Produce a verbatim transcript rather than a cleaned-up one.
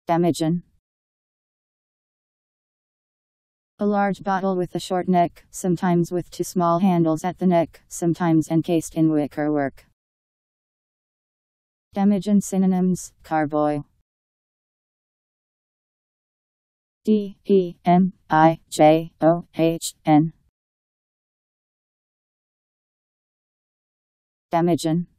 Demijohn. A large bottle with a short neck, sometimes with two small handles at the neck, sometimes encased in wickerwork. Demijohn synonyms: carboy. D E M I J O H N. Demijohn.